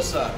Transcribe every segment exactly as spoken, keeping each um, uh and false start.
帅。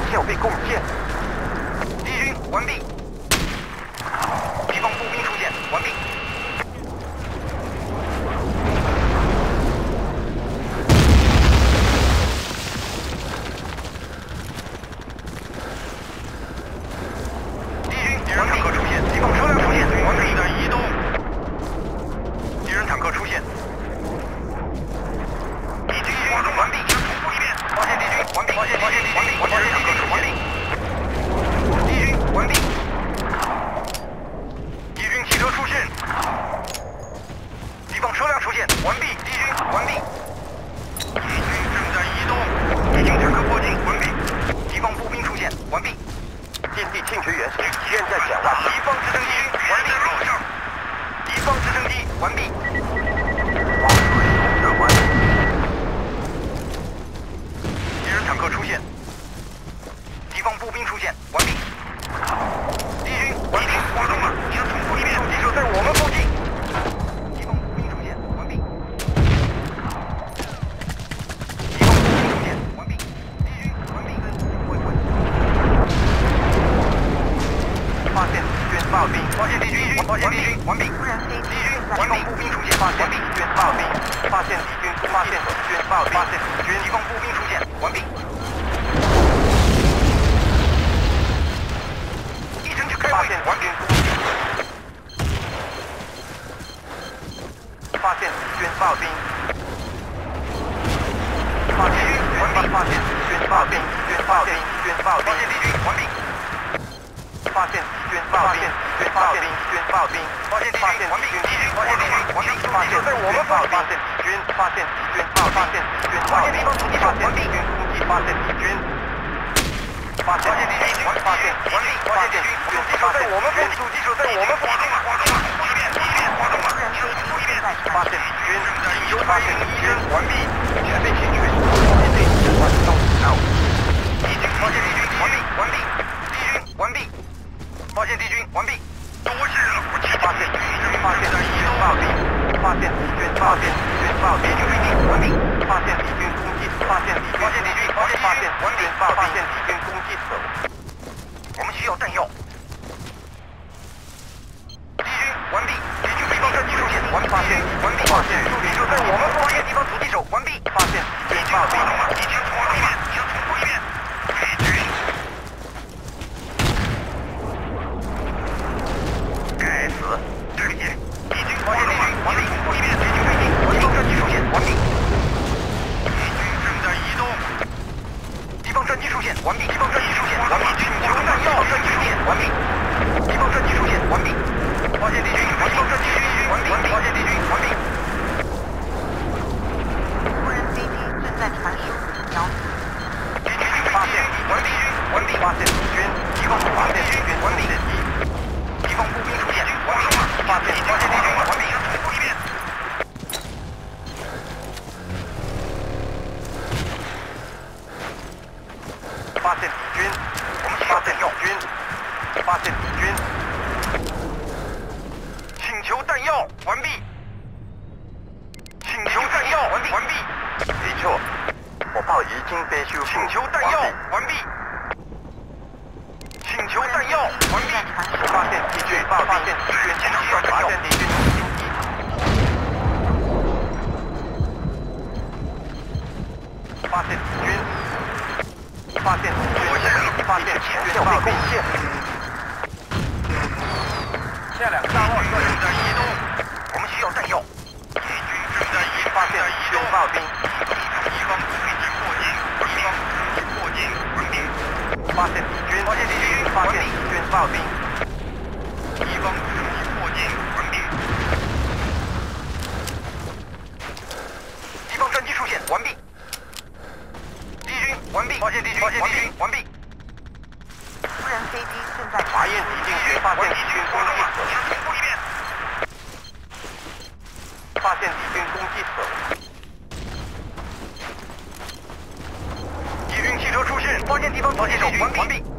效被攻陷。 敌军完毕。敌方步兵出现，完毕。敌军敌人坦克出现，敌方车辆出现，完毕。在移动。敌人坦克出现。敌军完毕。发现敌军完毕。发现敌军完毕。发现敌军完毕。敌军完毕。敌军汽车出现。敌方车辆出现，完毕。敌军完毕。敌军正在移动。敌军坦克迫近，完毕。敌方步兵出现，完毕。 基地侵权员现在讲话。 敌方直升机完毕。敌方直升机完毕。 防水工程完毕。 敌人坦克出现。敌方步兵出现，完毕。敌军完毕。发动了，你的总部里面敌手在我们附近。敌方步兵出现，完毕。敌方步兵出现，完毕。敌军完毕。回回。 发现敌军炮兵， 发现敌军，发现敌军，完毕。敌军完毕。步兵出现， 发现完毕。 敌军炮兵，发现敌军，发现敌军炮兵， 发现敌军，敌方步兵出现，完毕。一声就开会，完毕。 发现敌军炮兵，发现敌军完毕，发现敌军炮兵，敌军炮兵，敌军炮兵， 发现敌军，完毕。 发现敌军炮兵，敌军炮兵，敌军炮兵， 发现敌发现军，完毕。 敌军， 敌军，发现敌军，完毕。 发现在我们附近。 发现敌军，发现敌军炮，发现敌军炮， 发现敌方突击手，完毕。 敌军攻击，发现敌军，发现敌军，发现完毕。发现敌军，突击手在我们附近，突击手在我们附近。一遍，一遍，发动了。 发现敌军， 有发现敌军，完毕。 全被侵权，发现敌军完动，到。 敌军发现敌军，完毕，完毕。敌军完毕。发现敌军，完毕。多谢了，不起。 发现敌军，发现敌军炮兵，发现敌军，发现敌军炮兵， 敌军完毕。 发现敌军攻击，发现敌军， 发现敌军， 发现发现敌军炮，发现敌军攻击手。 我们需要弹药。敌军完毕。敌军敌方战机出现，完毕。发现完毕。发现敌手在我们附近，敌方突击手完毕。 发现敌军炮兵， 敌军突击一遍，你要重复一遍。敌军。该死！对不起，敌军发现敌军，完毕。重复一遍，敌军对敌，敌方战机出现，完毕。敌军正在移动。敌方战机出现，完毕。敌方战机出现，完毕。请求弹药，战机出现，完毕。敌方战机出现，完毕。发现敌军，敌方战机出现，完毕。发现敌军，完毕。 无人飞机正在传输目标。 敌军发现，完毕。完毕。发现敌军，敌方发现敌军，完毕。敌方步兵出现，完毕。发现发现敌军，完毕。重复一遍。 发现敌军， 我们需要弹药。 军，发现敌军， 请求弹药，完毕。请求弹药，完毕。完毕。 没错，火炮已经被修复。 请求弹药，完毕。请求弹药，完毕。 发现敌军炮，发现敌军攻击，发现敌军攻击。发现敌军，发现敌军，发现敌军炮兵。 下两个大炮正在移动，我们需要弹药。敌军正在移， 发现敌军炮兵。 敌方突击迫近，敌方突击迫近，完毕。 发现敌军， 发现敌军， 发现敌军炮兵。 敌方突击迫近，完毕。敌方战机出现，完毕。敌军完毕，发现敌军，发现敌军，完毕。 无人飞机正在查验敌军学，发现敌军攻击手。 重复一遍。 发现敌军攻击手。 敌军汽车出现，发现敌方突击手，完毕。完毕。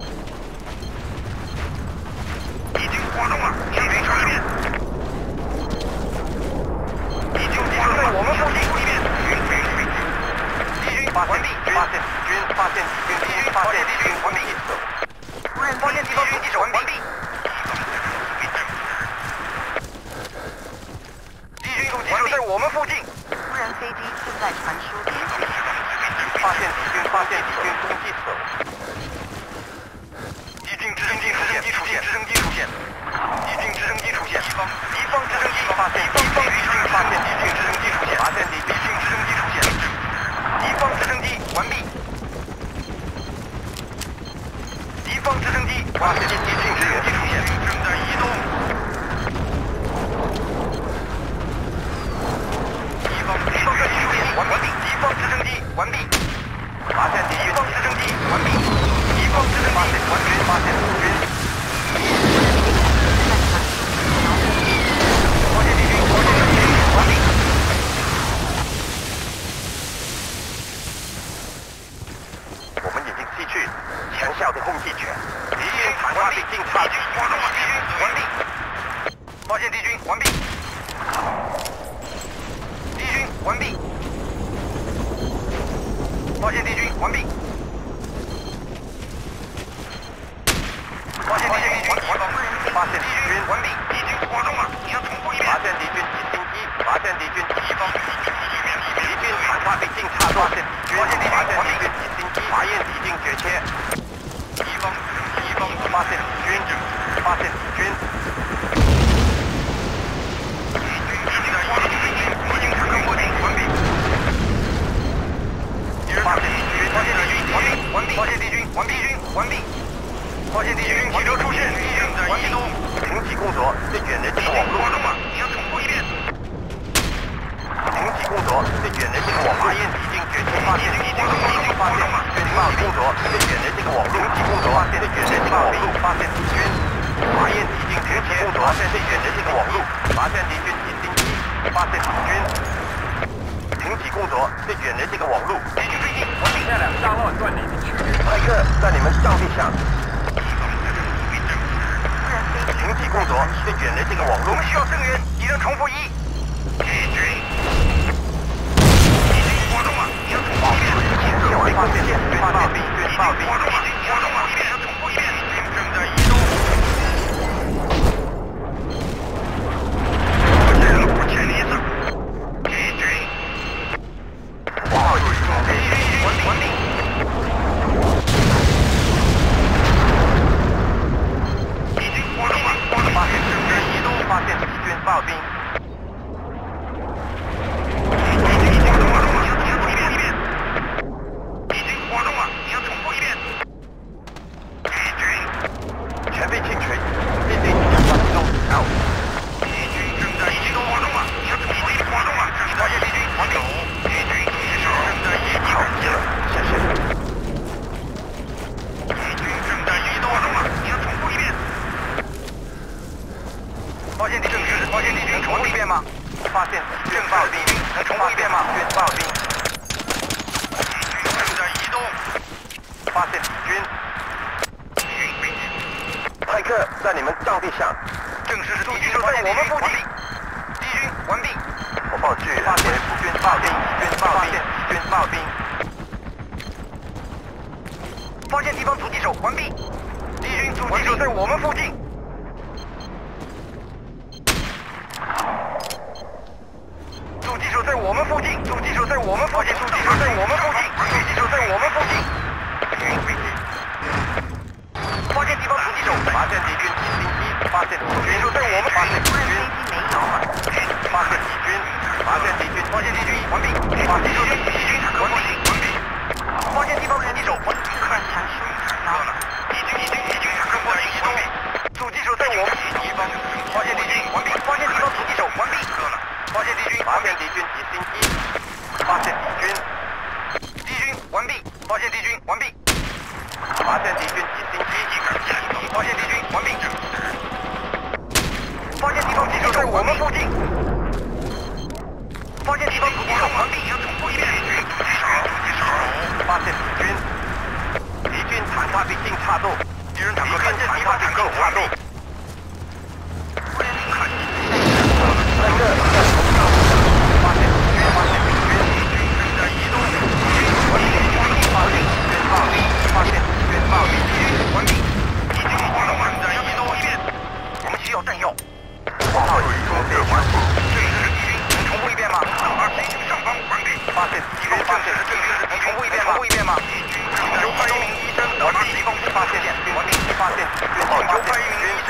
敌军发动了，向北查一遍。敌军汽车在我们附近，一遍。敌军发现敌军，发现敌军，发现敌军，发现敌军攻击。 发现敌军支援地出现，正在移动。敌方敌方战机出现，完毕。敌方直升机完毕。 发现敌军敌方直升机完毕。敌方直升机完毕。 发现敌军。 发现敌军，发现敌军完毕。 我们已经吸取强效的空气权。 敌军坦克兵进插，敌军发动了，敌军完毕。发现敌军完毕。敌军完毕。发现敌军完毕。发现敌军完毕。 发现敌军完毕。敌军发动了，你要重复一遍。 发现敌军直升机，发现敌军敌方敌军敌军坦克兵进插，发现敌军， 发现敌军发现完毕。 敌军直升机，发现敌军决切。 敌方敌方发现敌军，发现敌军。 敌军敌军的敌军敌军坦克过境完毕。 发现敌军， 发现敌军完毕完毕。发现敌军完毕军完毕。发现敌军汽车出现，敌军在移动。 停起工作，对远的这个网络。 发动了，你要重复一遍。 停起工作，对远的这个网络。发现敌军决切，发现敌军，发现敌军报工作，对远的这个网络。停起工作，发现对远的这个网络，发现敌军。发现敌军决切工作，发现对远的这个网络，发现敌军直升机，发现敌军。停起工作，对远的这个网络。 敌军飞机完毕。 下两大乱断你的区域。 泰克在你们帐地上。 无人飞机停起工作，对远的这个网络。 我们需要增援，敌人重复一。敌军，敌军发动了，你要重复一遍。 发现敌军发现敌军暴兵， 发动了，敌军发动了，一遍要重复一遍。敌军正在移动。不见离子。敌军， 哇，有一种敌军完毕完毕。敌军发动了， 发现正在移动，发现敌军暴兵。 敌军已经发动了，你要重复一遍一遍。敌军发动了，你要重复一遍。敌军， 全被清除，必定要发动。out。 敌军正在移动，发动了，你要重复一遍，发动了，这里发现敌军，还有敌军骑手正在移动， 好极了，谢谢。 敌军正在移动，发动了，你要重复一遍。发现敌正式，发现敌军，重复一遍吗？ 发现敌军暴兵， 能重复一遍吗？ 敌军暴兵， 敌军正在移动， 发现敌军。 敌军飞机， 泰克在你们帐地上。 正式是敌军在我们附近。敌军完毕。 我报告，发现敌军暴兵，敌军暴兵，敌军暴兵。 发现敌方阻击手，完毕。敌军阻击手在我们附近。阻击手在我们附近，阻击手在我们附近，阻击手在我们附近，阻击手在我们附近。敌军飞机。发现敌方阻击手， 发现敌军直升机，发现敌军手在我们发现敌军， 飞机没有了。 发现敌军，发现敌军， 发现敌军，完毕。发现敌军，敌军完毕，完毕。发现敌方阻击手，完毕。 客人传输，然后敌军，敌军，敌军正在移动。阻击手在我们敌方，发现敌军，完毕。发现敌方阻击手，完毕。发现敌军， 发现敌军直升机，发现敌军， 敌军完毕。发现敌军，完毕。 发现敌军直升机， 发现敌军，完毕。发现敌方敌手在我们附近。发现敌方阻击手，完毕。要重复一遍。敌军阻击手，阻击手。 发现敌军，敌军坦克兵进插入， 敌人坦克看见敌方坦克插入。 无人飞机泰克，发现敌军，发现敌军， 敌军正在移动。 完毕，发现敌军暴兵，发现敌军暴兵， 完毕。敌军正在移动一遍。我们需要弹药。 报告已经被完成。 这里是敌军，能重复一遍吗？二敌军上方完毕。 发现敌军，发现这里是能重复一遍吗？重复一遍吗？敌军正在移动。医生，我是敌方发现敌军，完毕。 发现敌军， 好，就派一名医生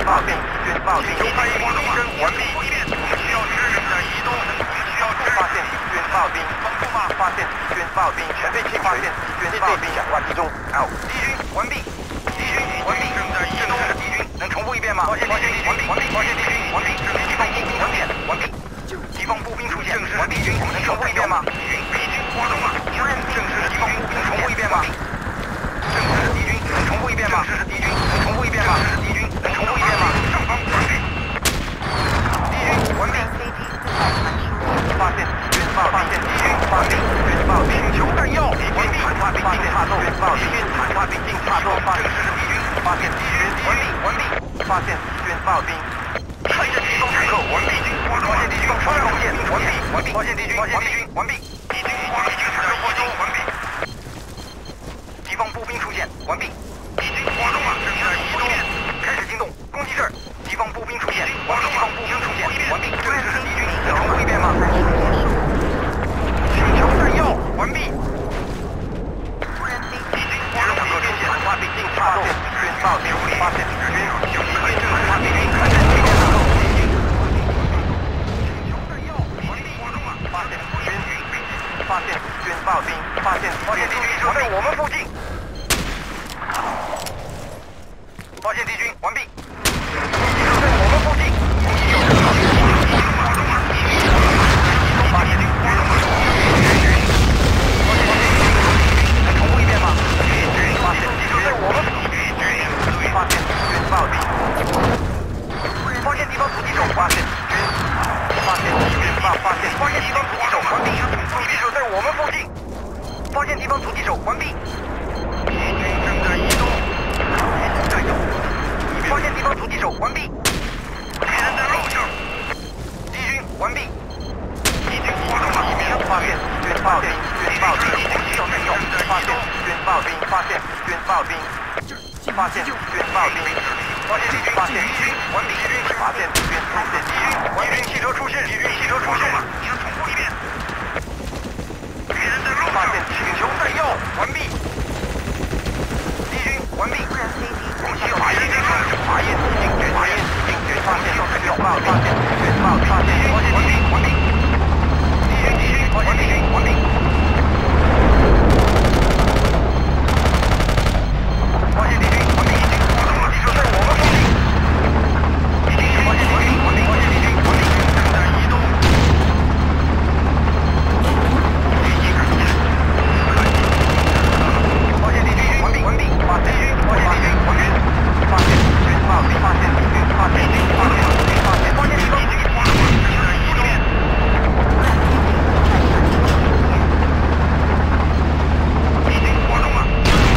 炮兵，敌军炮兵， 球派一敌人完毕。我们需要支援的移动，我们需要支援。 发现敌军炮兵， 防空吗？ 发现敌军炮兵，全队清发现敌军炮兵，讲话集中。out。 敌军完毕，敌军完毕，正在移动的敌军，能重复一遍吗？发现敌军完毕，完毕，发现敌军完毕，敌方步兵完毕，完毕。敌方步兵出现，完毕。敌军能重复一遍吗？敌军敌军发动了，正式敌方步兵重复一遍吗？正式敌军能重复一遍吗？正式敌军能重复一遍吗？正式敌军能重复一遍吗？上方完毕。敌军完毕。 发现敌军炮兵，敌军发现敌军炮兵， 请求弹药， 完毕。发现敌军插动，炮兵，发现敌军插动，发现敌军，发现敌军完毕，完毕。 发现敌军炮兵， 看见敌方坦克完毕，发现敌军双方线完毕，完毕。发现敌军，发现敌军完毕。敌军已经是在移动，完毕。敌方步兵出现，完毕。敌军发动了，正在移动，开始进动，攻击这儿。敌方步兵出现，完毕。敌方步兵出现，完毕。正式敌军，能重复一遍吗？请求弹药，完毕。敌军发动坦克出现， 发兵进插动，敌军炮兵，发现敌军， 敌军可以正式敌军开始进攻了。请求弹药，完毕。发动了， 发现敌军，发现敌军炮兵，发现发现敌军就在我们附近。发现敌军，完毕。就在我们附近。发现敌军，能重复一遍吗？ 发现敌军在我们附近，发现敌军炮兵， 发现敌方狙击手， 发现敌军，发现敌军炮，发现发现敌方狙击手，完毕。狙击手在我们附近。发现敌方狙击手，完毕。敌军正在移动。战友，发现敌方狙击手，完毕。敌人在路上。敌军完毕。敌军发动了， 发现敌军炮兵，敌军炮兵， 敌军需要弹药， 发现敌军炮兵，发现敌军炮兵，发现敌军炮兵， 发现敌军， 发现敌军， 完毕。敌军发现敌军，发现敌军， 完毕。汽车出现，敌军汽车出现了，你要重复一遍。敌人在路上，请求弹药，完毕。敌军完毕。我们需要打敌军， 发现敌军决发现敌军决发现敌军炮，发现敌军炮，发现敌军完毕，完毕。敌军敌军，发现敌军，完毕。发现敌军，完毕。发动了，敌手在我们附近。敌军发现敌军，完毕。发现敌军，完毕。正在移动。发现敌军，完毕，完毕。发现敌军，发现敌军，完毕。 发现敌军炮兵，发现敌军，发现敌军，发现敌军，发现发现敌方敌军，发动了，正在移动。敌军发动了，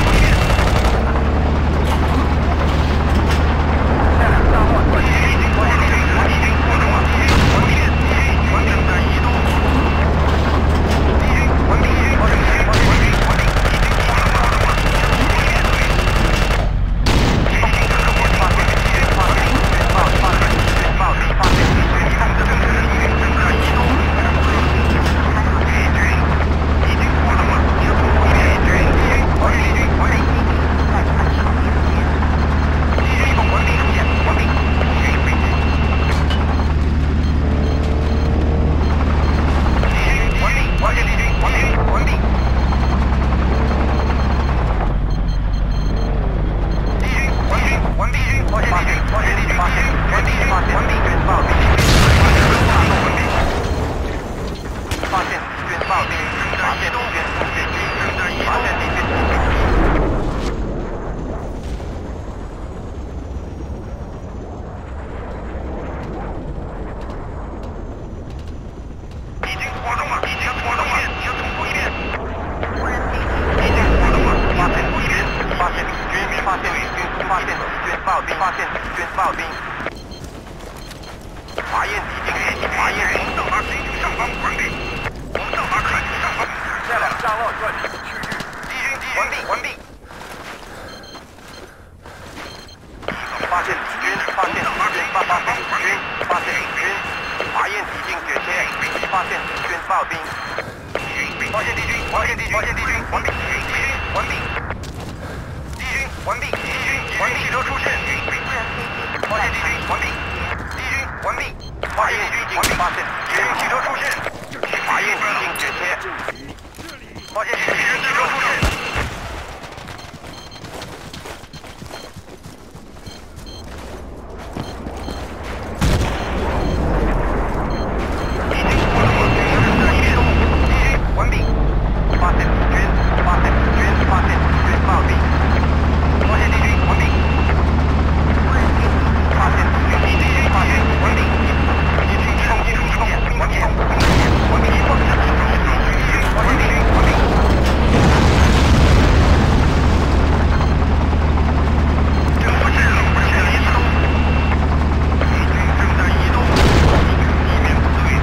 下两大炮敌军已经发现敌军，敌军发动了，敌军完毕，敌军完正在移动。敌军完毕，敌军发现敌军，发现敌军，完毕，敌军发动了，敌方坦克发现敌军，发现敌军炮，发现敌军炮，发现敌军，看着正是敌军正在移动。敌军已经发动了，敌军敌军敌军完毕，敌军完毕。敌军一方完毕出现，完毕。敌军飞机。敌军完毕，发现敌军，完毕，完毕。敌军完毕，完毕。敌军发现敌军，发现敌军，发现完毕，发现完毕。军炮兵，发现完毕。 发现敌军炮兵，发现敌军空军机，发现敌军空军机。 已经发动了，已经发动了，你要重复一遍。已经发动了， 发现敌军，发现敌军，发现敌军，发现敌军炮兵，发现敌军炮兵。发现敌军，发现敌军。 到达行军上方完毕。我们到达看军上方。 下两大炮断离区域。 敌军敌军完毕完毕。 发现敌军，发现敌军，发现敌军，发现敌军。发现敌军决切，发现敌军炮兵。 发现敌军，发现敌军，发现敌军，完毕。敌军完毕。敌军完毕，敌军完毕。汽车出现。发现现敌军，完毕。敌军完毕。发现敌军，完毕。发现敌人汽车出现。 发现敌军决切。 发现敌人汽车出现。完毕。 发现敌军，发现敌军，发现敌军暴力。 发现敌军，完毕。 发现敌军， 敌军发现，完毕。敌军机动技术出现，完毕。完毕。发现敌军，完毕。政府指令完全移动。敌军正在移动。地面部队。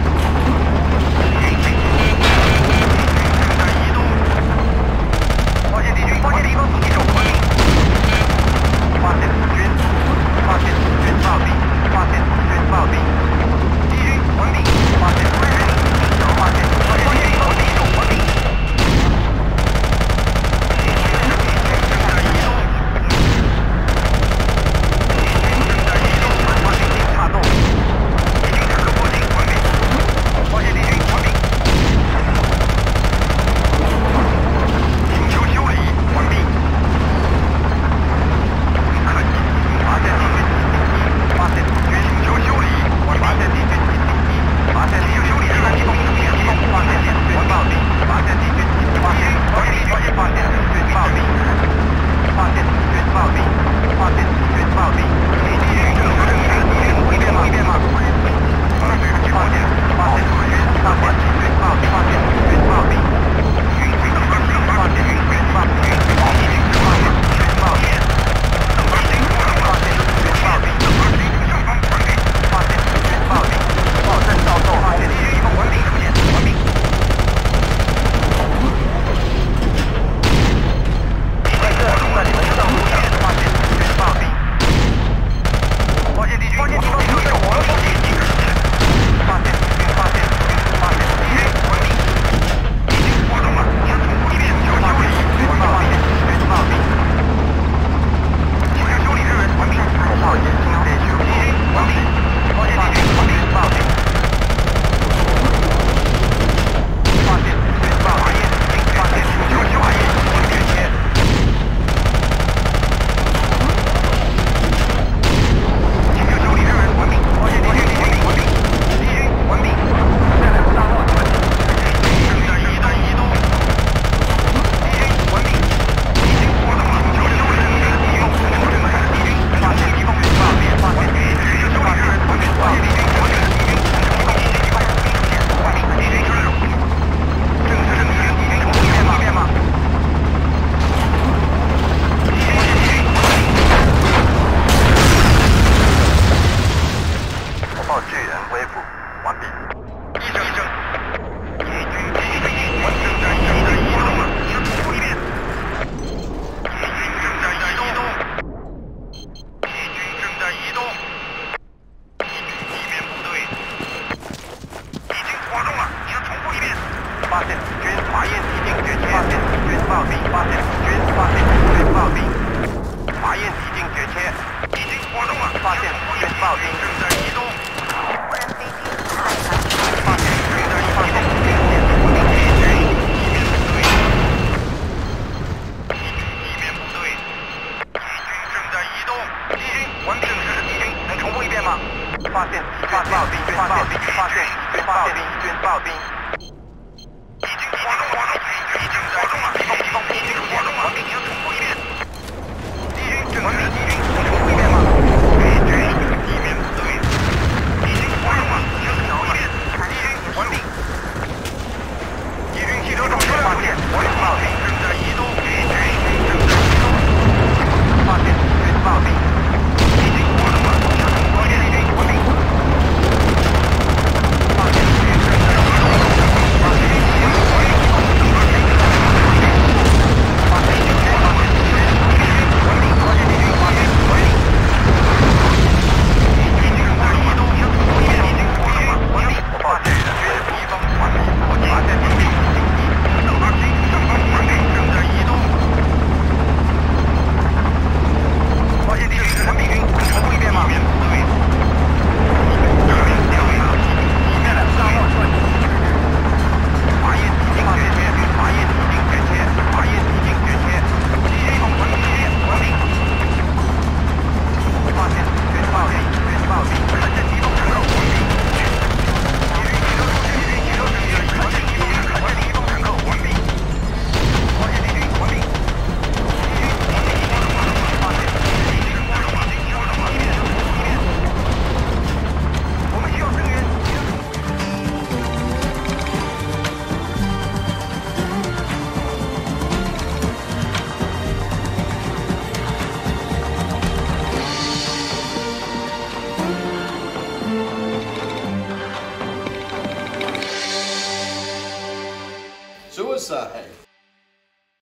发现敌军，发现敌方敌手，完毕。 发现敌军，发现敌军暴力，发现敌军暴力。 敌军完毕。 发现敌军，发现敌发现敌方敌手，完毕。敌军正在移动。敌军正在移动， 发现敌军插动。 敌军坦克迫近，完毕。发现敌军，完毕。请求修理，完毕。 发现敌军，发现敌军， 请求修理，完毕。 发现敌军，发现敌军修理日本机动出现， 发现敌军暴力，发现敌军，发现发现发现发现敌军暴力，发现敌军暴力，发现敌军暴力。 敌军正式正式，敌军会变吗？会变吗？发现发现发现敌军，发现敌军暴力，发现敌军暴力。 军队的发现发现军队发现军队发现军队发现军队暴力。发现发现敌军暴力，发现敌军上方完毕。 发现敌军暴力，暴政照奏， 发现敌军一方完毕出现，完毕。 在这在你们正路上发现敌军暴力， 发现敌军，发现敌方敌手，我们发现敌军， 发现敌军，发现敌军，发现敌军， 完毕。敌军活动了，请重复一遍，求修理， 发现敌军暴力， 请求修理日文，完毕。 炮击清雷区， 敌军完毕，发现敌军，完毕。 暴力，发现敌军暴力，发现敌军暴力，决切。 请求修理日文，完毕。发现敌军，敌军完毕。敌军完毕。 现在大炮准备。 正在移动移动。敌军完毕。敌军活动了，请求修理日文，敌军正式敌军，发现敌方暴力，发现敌军，请求修理日文，完毕。发现敌军，发现敌军，敌方敌军一方出现，完毕。敌军出入。正式正式，敌军重复一遍吗？一遍吗？敌军发现敌军，完毕。 火炮巨人恢复完毕。 一声一声。敌军敌军敌军，我正在正在移动了，请重复一遍。敌军正在移动。敌军正在移动。敌军地面部队。敌军活动了，请重复一遍。 发现敌军，发现敌军决切，发现敌军暴力，发现敌军，发现敌军暴力，发现敌军决切， 敌军活动了， 发现敌军暴力， 正在移动。 无人飞机太难。 发现敌军的发现敌军敌军地面部队。敌军地面部队。敌军正在移动。敌军完毕。正式敌军，能重复一遍吗？ 发现敌军暴力，发现敌军发现敌军暴力，敌军暴力， 敌军活动活动，敌军正在动了，敌方敌方敌军活动了，完毕，请重复一遍。敌军正式敌军，能重复一遍吗？敌军地面部队。敌军活动了，请重复一遍。敌军完毕。敌军汽车重车辆出现，完毕，正在移动。敌军正在移动。 发现敌军暴力， 敌军活动了，请重复一遍。敌军完毕。 发现敌军正在移动。 塞。